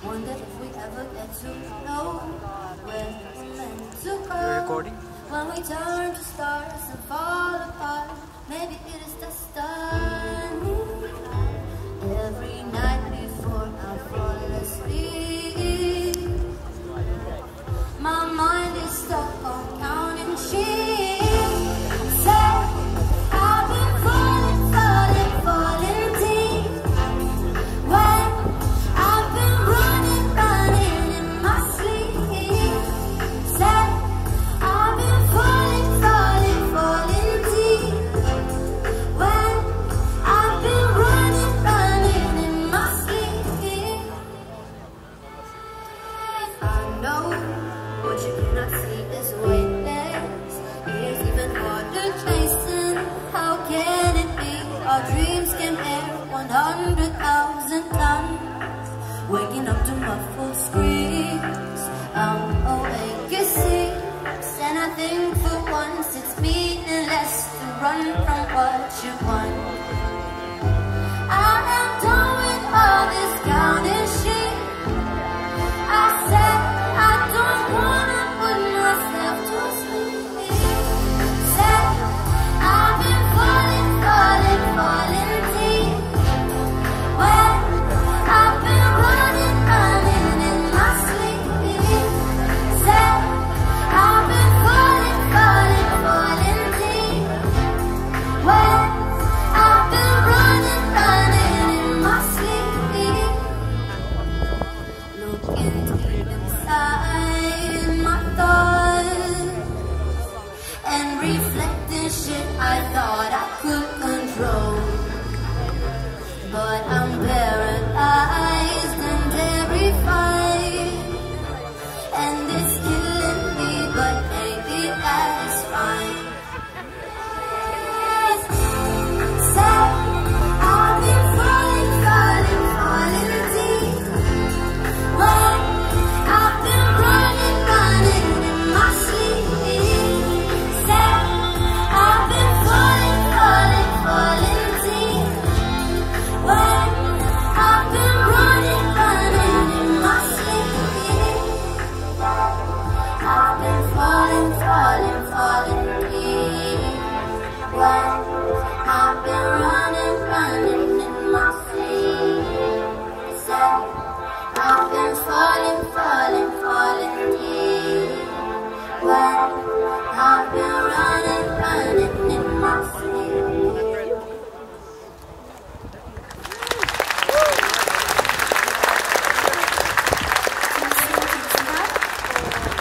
Wonder if we ever get to know where we're meant to go. Recording? When we turn to stars and fall apart, maybe it is the stunning. Every night before I fall asleep, my mind is stuck on counting sheep. Say, I've been falling, falling, falling deep. When I've been running, running in my sleep. Say, I've been falling, falling, falling deep. When I've been running, running in my sleep. I know what you cannot see is weightless. It's even harder chasing. How can it be? Our dreams can air 100,000 times. Waking up to muffled screams. I'm awake at 6, and I think for once it's meaningless to run from what you want. I am done with all this counting sheep. I said I don't wanna put myself to sleep. Said I've been falling, falling, falling deep. When I've been running, running in my sleep. Said I've been falling, falling, falling deep. When I've been running, running in my sleep. Looking deep inside my thoughts and reflecting shit I thought I could control. But I'm paralyzed and terrified, and it's killing me, but maybe that's fine. Say, I've been falling, falling, falling deep. When I've been running, running in my sleep. Say, I've been falling, falling, falling deep. When I've been running, running in my sleep. I've been falling, falling, falling deep. When I've been running, running in my sleep. Say, I've been falling, falling, falling deep. When